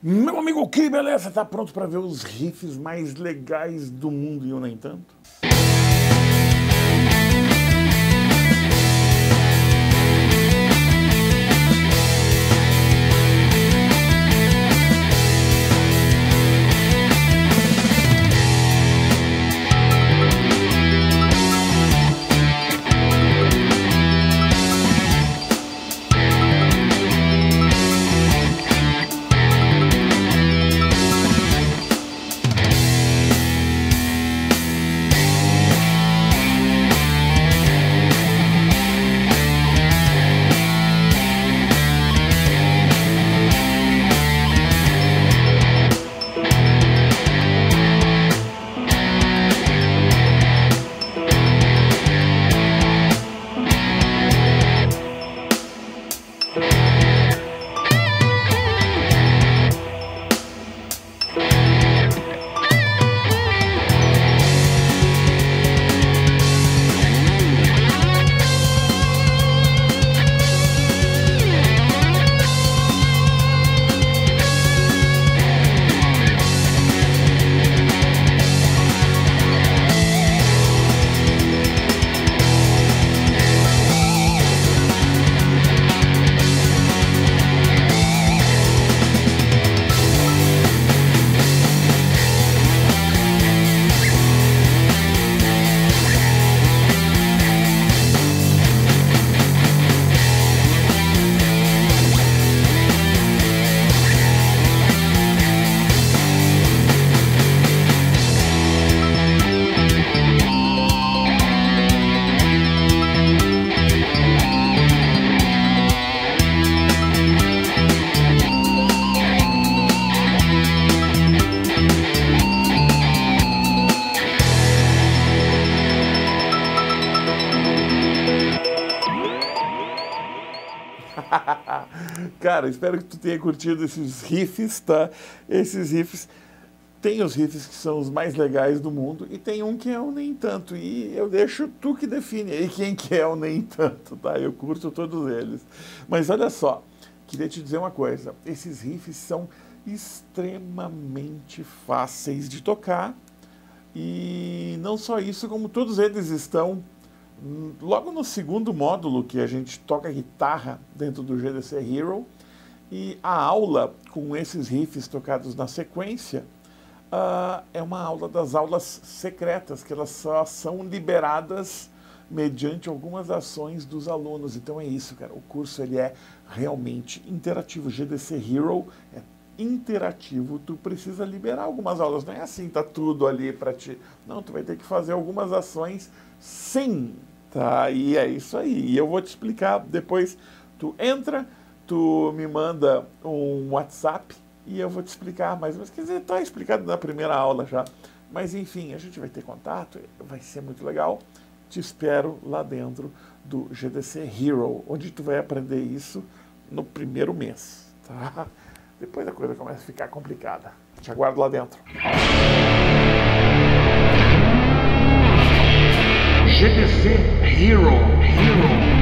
Meu amigo, que beleza! Tá pronto para ver os riffs mais legais do mundo e eu nem tanto? Cara, espero que tu tenha curtido esses riffs, tá? Esses riffs, tem os riffs que são os mais legais do mundo e tem um que é o nem tanto, e eu deixo tu que define aí quem que é o nem tanto, tá? Eu curto todos eles. Mas olha só, queria te dizer uma coisa, esses riffs são extremamente fáceis de tocar e não só isso, como todos eles estão logo no segundo módulo que a gente toca guitarra dentro do GDC Hero, e a aula com esses riffs tocados na sequência é uma aula das aulas secretas, que elas só são liberadas mediante algumas ações dos alunos. Então é isso, cara, o curso ele é realmente interativo. O GDC Hero é interativo, tu precisa liberar algumas aulas, não é assim, tá tudo ali para ti. Não, tu vai ter que fazer algumas ações sim, tá? E é isso aí. E eu vou te explicar depois. Tu entra, tu me manda um WhatsApp e eu vou te explicar mais. Mas quer dizer, tá explicado na primeira aula já. Mas enfim, a gente vai ter contato, vai ser muito legal. Te espero lá dentro do GDC Hero, onde tu vai aprender isso no primeiro mês, tá? Depois a coisa começa a ficar complicada. Te aguardo lá dentro. GDC Hero.